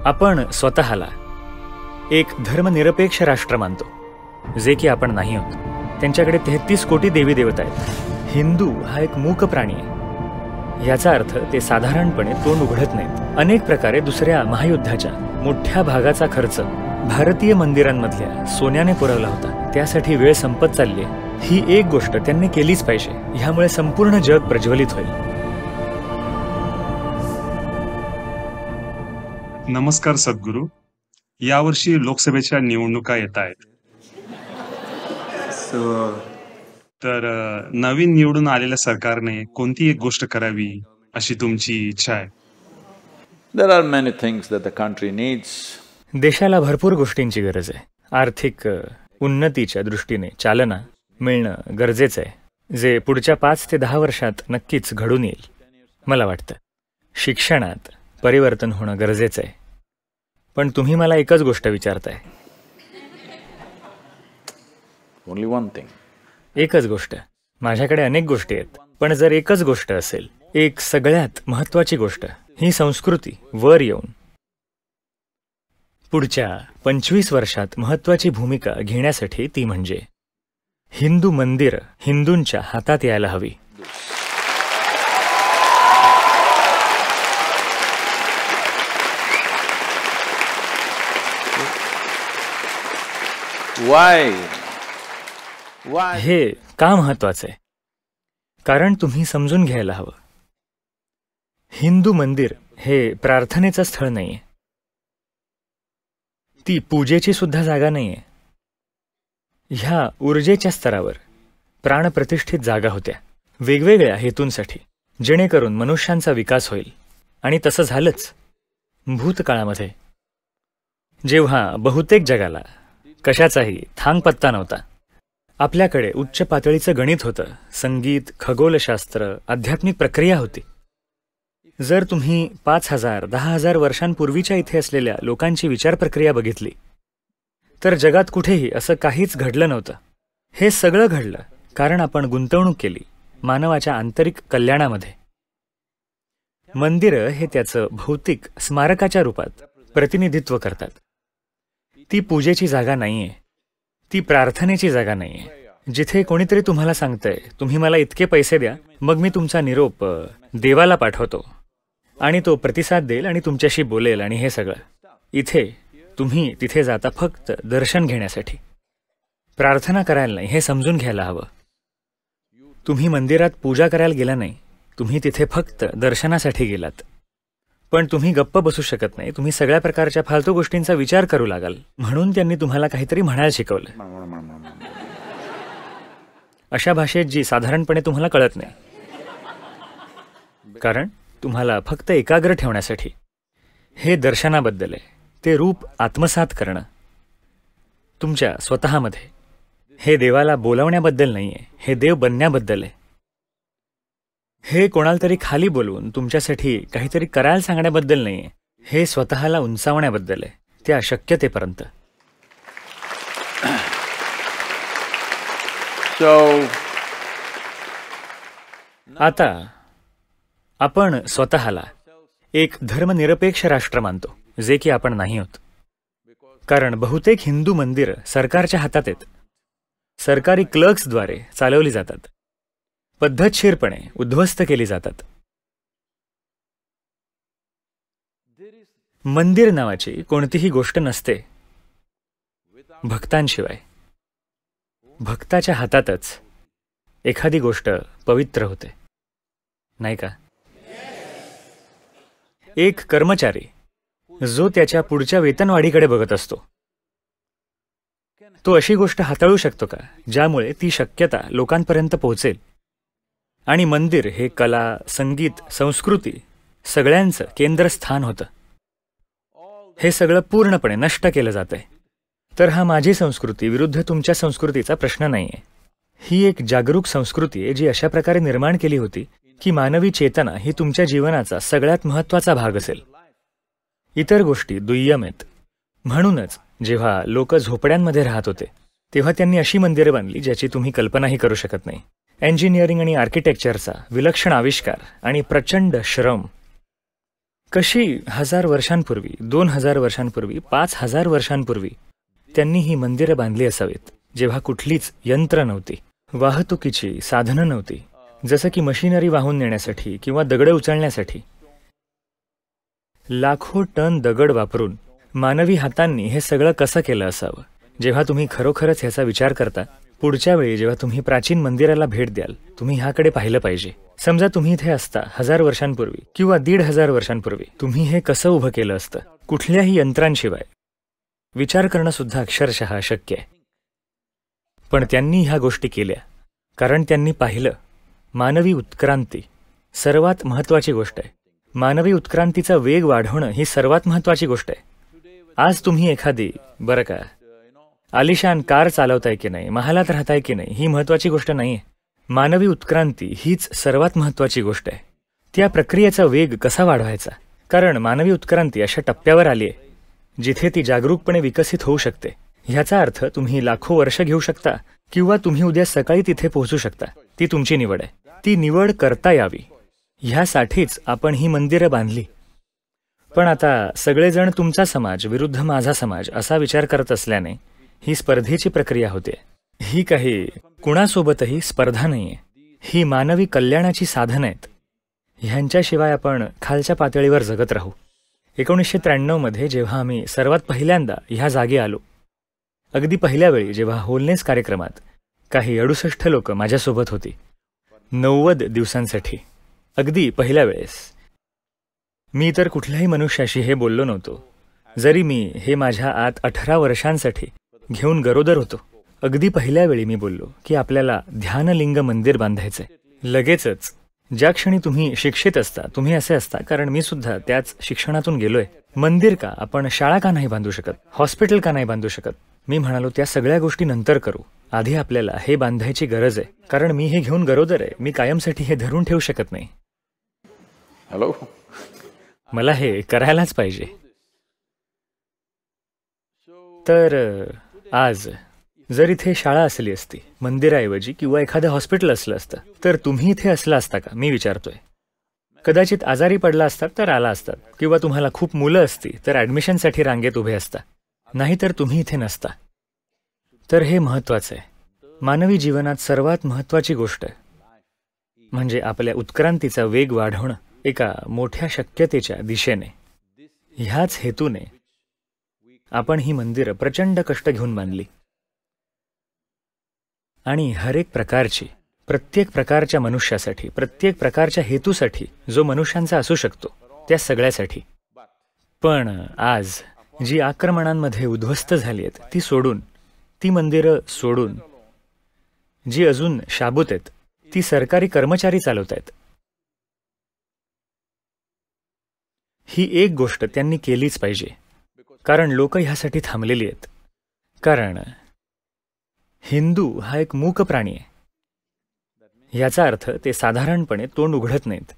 आपण स्वतःला एक धर्मनिरपेक्ष राष्ट्र मानतो, जे की आपण नाही आहोत. त्यांच्याकडे 33 कोटी देवी देवता आहेत. हिंदू हा एक मूक प्राणी आहे. याचा अर्थ ते साधारणपणे तोंड उघडत नाहीत. अनेक प्रकारे दुसऱ्या महायुद्धाच्या मोठ्या भागाचा खर्च भारतीय मंदिरांमधल्या सोन्याने पुरवला होता. त्यासाठी वेळ संपत चालली आहे. ही एक गोष्ट त्यांनी केलीच पाहिजे. ह्यामुळे संपूर्ण जग प्रज्वलित होईल. नमस्कार सद्गुरू. यावर्षी लोकसभेच्या निवडणुका येत आहेत. तर नवीन निवडून आलेल्या सरकारने कोणती एक गोष्ट करावी अशी तुमची इच्छा आहे? There are many things that the country needs. देशाला भरपूर गोष्टींची गरज आहे. आर्थिक उन्नतीच्या दृष्टीने चालना मिळणं गरजेचं आहे, जे पुढच्या 5 ते 10 वर्षात नक्कीच घडून येईल. मला वाटतं शिक्षणात परिवर्तन होणं गरजेचं आहे. पण तुम्ही मला एकच गोष्ट विचारताय. Only one thing. एकच गोष्ट. माझ्याकडे अनेक गोष्टी आहेत, पण जर एकच गोष्ट असेल, एक सगळ्यात महत्त्वाची गोष्ट, ही संस्कृती वर येऊन पुढच्या 25 वर्षात महत्त्वाची भूमिका घेण्यासाठी, ती म्हणजे हिंदू मंदिरं हिंदूंच्या हातात यायला हवी. Why? हे का महत्वाचं आहे? कारण तुम्ही समजून घ्यायला हवं, हिंदू मंदिर हे प्रार्थनेचं स्थळ नाहीये. ती पूजेची सुद्धा जागा नाहीये. ह्या ऊर्जेच्या स्तरावर प्राणप्रतिष्ठित जागा होत्या वेगवेगळ्या हेतूंसाठी, जेणेकरून मनुष्यांचा विकास होईल. आणि तसं झालंच. भूतकाळामध्ये जेव्हा बहुतेक जगाला कशाचाही थांगपत्ता नव्हता, आपल्याकडे उच्च पातळीचं गणित होतं, संगीत, खगोलशास्त्र, आध्यात्मिक प्रक्रिया होती. जर तुम्ही 5000-10,000 वर्षांपूर्वीच्या इथे असलेल्या लोकांची विचार प्रक्रिया बघितली, तर जगात कुठेही असं काहीच घडलं नव्हतं. हे सगळं घडलं कारण आपण गुंतवणूक केली मानवाच्या आंतरिक कल्याणामध्ये. मंदिरं हे त्याचं भौतिक स्मारकाच्या रूपात प्रतिनिधित्व करतात. ती पूजेची जागा नाहीये, ती प्रार्थनेची जागा नाहीये, जिथे कोणीतरी तुम्हाला सांगतंय, तुम्ही मला इतके पैसे द्या, मग मी तुमचा निरोप देवाला पाठवतो आणि तो प्रतिसाद देईल आणि तुमच्याशी बोलेल आणि हे सगळं. इथे तुम्ही तिथे जाता फक्त दर्शन घेण्यासाठी, प्रार्थना करायला नाही. हे समजून घ्यायला हवं. तुम्ही मंदिरात पूजा करायला गेला नाही, तुम्ही तिथे फक्त दर्शनासाठी गेलात. पण तुम्ही गप्प बसू शकत नाही. तुम्ही सगळ्या प्रकारच्या फालतू गोष्टींचा विचार करू लागाल. म्हणून त्यांनी तुम्हाला काहीतरी म्हणायला शिकवलं, अशा भाषेत जी साधारणपणे तुम्हाला कळत नाही. कारण तुम्हाला फक्त एकाग्र ठेवण्यासाठी. हे दर्शनाबद्दल आहे, ते रूप आत्मसात करणं तुमच्या स्वतःमध्ये. हे देवाला बोलावण्याबद्दल नाहीये, हे देव बनण्याबद्दल आहे. हे कोणाला तरी खाली बोलवून तुमच्यासाठी काहीतरी करायला सांगण्याबद्दल नाहीये, हे स्वतःला उंचावण्याबद्दल आहे, त्या शक्यतेपर्यंत. आता आपण स्वतःला एक धर्मनिरपेक्ष राष्ट्र मानतो, जे की आपण नाही आहोत. कारण बहुतेक हिंदू मंदिरं सरकारच्या हातात आहेत. सरकारी क्लर्क्सद्वारे चालवली जातात, पद्धतशीरपणे उद्ध्वस्त केली जातात. मंदिर नावाची कोणतीही गोष्ट नसते भक्तांशिवाय. भक्ताच्या हातातच एखादी गोष्ट पवित्र होते, नाही का? एक कर्मचारी जो त्याच्या पुढच्या वेतनवाढीकडे बघत असतो, तो अशी गोष्ट हाताळू शकतो का ज्यामुळे ती शक्यता लोकांपर्यंत पोहोचेल? आणि मंदिर हे कला, संगीत, संस्कृती सगळ्यांचं केंद्रस्थान होतं. हे सगळं पूर्णपणे नष्ट केलं जातंय. तर हा माझी संस्कृती विरुद्ध तुमच्या संस्कृतीचा प्रश्न नाहीये. ही एक जागरूक संस्कृती आहे, जी अशा प्रकारे निर्माण केली होती की मानवी चेतना ही तुमच्या जीवनाचा सगळ्यात महत्त्वाचा भाग असेल. इतर गोष्टी दुय्यम आहेत. म्हणूनच जेव्हा लोक झोपड्यांमध्ये राहत होते, तेव्हा त्यांनी अशी मंदिरं बांधली ज्याची तुम्ही कल्पनाही करू शकत नाही. इंजिनिअरिंग आणि आर्किटेक्चरचा विलक्षण आविष्कार आणि प्रचंड श्रम कशी 1000 वर्षांपूर्वी, 2000 वर्षांपूर्वी, 5000 वर्षांपूर्वी त्यांनी ही मंदिरं बांधली असावीत, जेव्हा कुठलीच यंत्र नव्हती, वाहतुकीची साधनं नव्हती, जसं की मशिनरी वाहून नेण्यासाठी किंवा दगड उचलण्यासाठी. लाखो टन दगड वापरून मानवी हातांनी हे सगळं कसं केलं असावं. जेव्हा तुम्ही खरोखरच ह्याचा विचार करता, पुढच्या वेळी जेव्हा तुम्ही प्राचीन मंदिराला भेट द्याल, तुम्ही ह्याकडे पाहिलं पाहिजे. समजा तुम्ही इथे असता 1000 वर्षांपूर्वी किंवा 1500 वर्षांपूर्वी, तुम्ही हे कसं उभं केलं असतं, कुठल्याही यंत्रांशिवाय. विचार करणं सुद्धा अक्षरशः अशक्य आहे. पण त्यांनी ह्या गोष्टी केल्या कारण त्यांनी पाहिलं, मानवी उत्क्रांती सर्वात महत्त्वाची गोष्ट आहे. मानवी उत्क्रांतीचा वेग वाढवणं ही सर्वात महत्त्वाची गोष्ट आहे. आज तुम्ही एखादी, बरं का, आलिशान कार चालवताय की नाही, महालात राहताय की नाही, ही महत्त्वाची गोष्ट नाही आहे. मानवी उत्क्रांती हीच सर्वात महत्त्वाची गोष्ट आहे. त्या प्रक्रियेचा वेग कसा वाढवायचा, कारण मानवी उत्क्रांती अशा टप्प्यावर आली आहे जिथे ती जागरूकपणे विकसित होऊ शकते. ह्याचा अर्थ तुम्ही लाखो वर्ष घेऊ शकता किंवा तुम्ही उद्या सकाळी तिथे पोहोचू शकता. ती तुमची निवड आहे. ती निवड करता यावी ह्यासाठीच आपण ही मंदिरं बांधली. पण आता सगळेजण तुमचा समाज विरुद्ध माझा समाज असा विचार करत असल्याने ही स्पर्धेची प्रक्रिया होते. ही काही कुणासोबतही स्पर्धा नाहीये. ही मानवी कल्याणाची साधनं आहेत. ह्यांच्याशिवाय आपण खालच्या पातळीवर जगत राहू. 1993 मध्ये जेव्हा आम्ही सर्वात पहिल्यांदा ह्या जागी आलो, अगदी पहिल्या वेळी जेव्हा होलनेस कार्यक्रमात काही 68 लोक माझ्यासोबत होती 90 दिवसांसाठी, अगदी पहिल्या वेळेस. मी तर कुठल्याही मनुष्याशी हे बोललो नव्हतो, जरी मी हे माझ्या आत 18 वर्षांसाठी घेऊन गरोदर होतो. अगदी पहिल्या वेळी मी बोललो की आपल्याला ध्यानलिंग मंदिर बांधायचंय. लगेचच ज्या क्षणी तुम्ही शिक्षित असता, तुम्ही असे असता, कारण मी सुद्धा त्याच शिक्षणातून गेलोय. मंदिर का, आपण शाळा का नाही बांधू शकत, हॉस्पिटल का नाही बांधू शकत. मी म्हणालो त्या सगळ्या गोष्टी नंतर करू, आधी आपल्याला हे बांधायची गरज आहे, कारण मी हे घेऊन गरोदर आहे. मी कायमसाठी हे धरून ठेवू शकत नाही. हॅलो, मला हे करायलाच पाहिजे. तर आज जर इथे शाळा असली असती मंदिराऐवजी किंवा एखादं हॉस्पिटल असलं असतं, तर तुम्ही इथे असला असता का, मी विचारतोय. कदाचित आजारी पडला असतात तर आला असतात, किंवा तुम्हाला खूप मुलं असती तर ॲडमिशनसाठी रांगेत उभे असता, नाहीतर तुम्ही इथे नसता. तर हे महत्त्वाचं आहे. मानवी जीवनात सर्वात महत्त्वाची गोष्ट म्हणजे आपल्या उत्क्रांतीचा वेग वाढवणं एका मोठ्या शक्यतेच्या दिशेने. ह्याच हेतूने आपण ही मंदिरं प्रचंड कष्ट घेऊन बांधली. आणि हरेक प्रकारची, प्रत्येक प्रकारच्या मनुष्यासाठी, प्रत्येक प्रकारच्या हेतूसाठी जो मनुष्यांचा असू शकतो, त्या सगळ्यासाठी. पण आज जी आक्रमणांमध्ये उद्ध्वस्त झाली आहेत ती सोडून, ती मंदिरं सोडून, जी अजून शाबूत आहेत, ती सरकारी कर्मचारी चालवत आहेत. ही एक गोष्ट त्यांनी केलीच पाहिजे, कारण लोक ह्यासाठी थांबलेली आहेत. कारण हिंदू हा एक मूक प्राणी आहे. याचा अर्थ ते साधारणपणे तोंड उघडत नाहीत.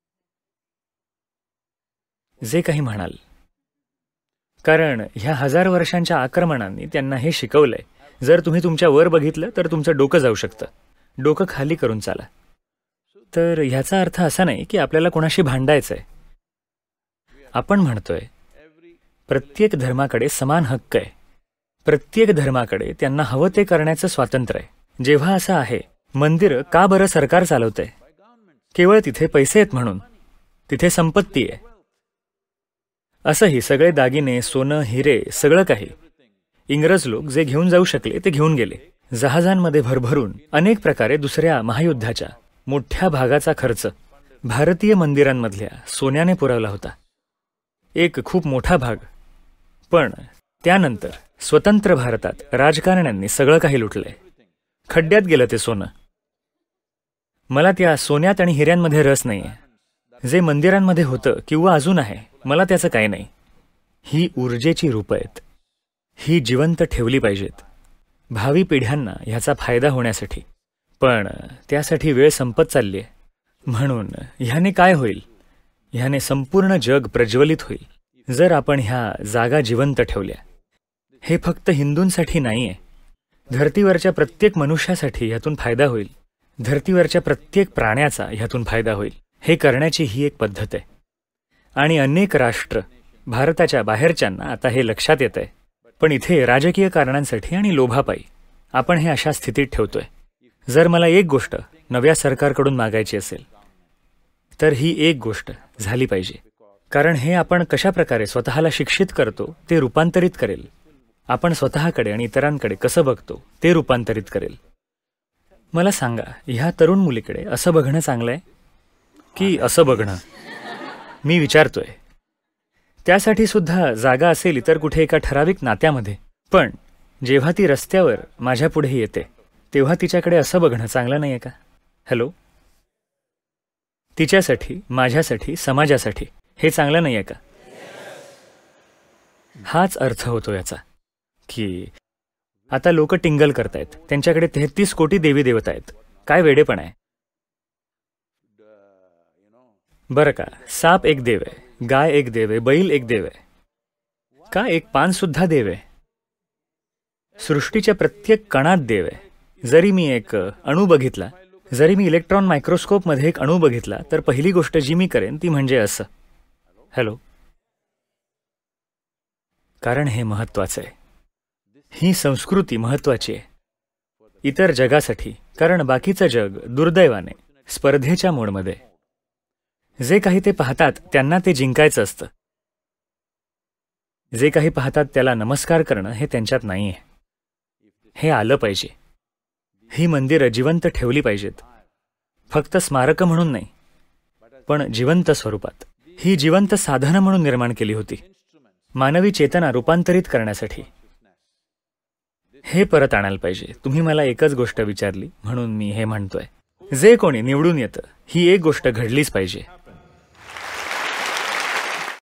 जे काही म्हणाल, कारण ह्या 1000 वर्षांच्या आक्रमणांनी त्यांना हे शिकवलंय, जर तुम्ही तुमच्या वर बघितलं तर तुमचं डोकं जाऊ शकतं. डोकं खाली करून चाला. तर ह्याचा अर्थ असा नाही की आपल्याला कोणाशी भांडायचंय. आपण म्हणतोय प्रत्येक धर्माकडे समान हक्क आहे. प्रत्येक धर्माकडे त्यांना हवं ते करण्याचं स्वातंत्र्य आहे. जेव्हा असं आहे, मंदिरं का बरं सरकार चालवतंय? केवळ तिथे पैसे आहेत म्हणून, तिथे संपत्ती आहे. असंही सगळे दागिने, सोनं, हिरे, सगळं काही इंग्रज लोक जे घेऊन जाऊ शकले ते घेऊन गेले. जहाजांमध्ये भरभरून अनेक प्रकारे दुसऱ्या महायुद्धाच्या मोठ्या भागाचा खर्च भारतीय मंदिरांमधल्या सोन्याने पुरवला होता. एक खूप मोठा भाग. पण त्यानंतर स्वतंत्र भारतात राजकारण्यांनी सगळं काही लुटलंय. खड्ड्यात गेलं ते सोनं. मला त्या सोन्यात आणि हिऱ्यांमध्ये रस नाहीये. जे मंदिरांमध्ये होतं किंवा अजून आहे, मला त्याचं काही नाही. ही ऊर्जेची रूपं आहेत. ही जिवंत ठेवली पाहिजेत भावी पिढ्यांना ह्याचा फायदा होण्यासाठी. पण त्यासाठी वेळ संपत चालली आहे. म्हणून ह्याने काय होईल? ह्याने संपूर्ण जग प्रज्वलित होईल जर आपण ह्या जागा जिवंत ठेवल्या. हे फक्त हिंदूंसाठी नाहीये. धरतीवरच्या प्रत्येक मनुष्यासाठी ह्यातून फायदा होईल. धरतीवरच्या प्रत्येक प्राण्याचा ह्यातून फायदा होईल. हे करण्याची ही एक पद्धत आहे. आणि अनेक राष्ट्र भारताच्या बाहेरच्यांना आता हे लक्षात येत आहे. पण इथे राजकीय कारणांसाठी आणि लोभापायी आपण हे अशा स्थितीत ठेवतोय. जर मला एक गोष्ट नव्या सरकारकडून मागायची असेल तर ही एक गोष्ट झाली पाहिजे, कारण हे आपण कशा प्रकारे स्वतःला शिक्षित करतो ते रूपांतरित करेल. आपण स्वतःकडे आणि इतरांकडे कसं बघतो ते रूपांतरित करेल. मला सांगा, ह्या तरुण मुलीकडे असं बघणं चांगलं आहे की असं बघणं? मी विचारतोय. त्यासाठी सुद्धा जागा असेल इतर कुठे एका ठराविक नात्यामध्ये, पण जेव्हा ती रस्त्यावर माझ्या पुढे येते तेव्हा तिच्याकडे असं बघणं चांगलं नाही आहे का? हॅलो, तिच्यासाठी, माझ्यासाठी, समाजासाठी हे चांगलं नाही आहे का? हाच अर्थ होतो याचा की आता लोक टिंगल करतायत, त्यांच्याकडे 33 कोटी देवी देवता आहेत. काय वेडेपण आहे बरं का. साप एक देव आहे, गाय एक देव आहे, बैल एक देव आहे, का एक पान सुद्धा देव आहे. सृष्टीच्या प्रत्येक कणात देव आहे. जरी मी एक अणू बघितला, जरी मी इलेक्ट्रॉन मायक्रोस्कोपमध्ये एक अणू बघितला, तर पहिली गोष्ट जी मी करेन ती म्हणजे असं. हॅलो, कारण हे महत्वाचं आहे. ही संस्कृती महत्वाची आहे इतर जगासाठी, कारण बाकीचं जग दुर्दैवाने स्पर्धेच्या मोडमध्ये. जे काही ते पाहतात त्यांना ते जिंकायचं असतं. जे काही पाहतात त्याला नमस्कार करणं हे त्यांच्यात नाही आहे. हे आलं पाहिजे. ही मंदिरं जिवंत ठेवली पाहिजेत, फक्त स्मारकं म्हणून नाही, पण जिवंत स्वरूपात. ही जिवंत साधनं म्हणून निर्माण केली होती, मानवी चेतना रूपांतरित करण्यासाठी. हे परत आणायला पाहिजे. तुम्ही मला एकच गोष्ट विचारली म्हणून मी हे म्हणतोय. जे कोणी निवडून येतं ही एक गोष्ट घडलीच पाहिजे.